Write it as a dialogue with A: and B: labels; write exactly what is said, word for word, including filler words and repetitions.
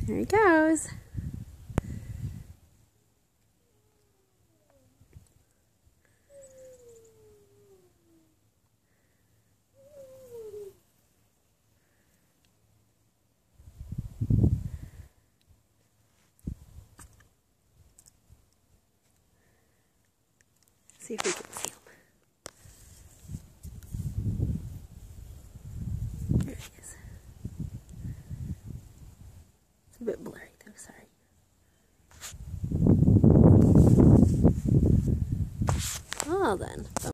A: There he goes. See if we can see him. There he is. It's a bit blurry though, sorry. Well then.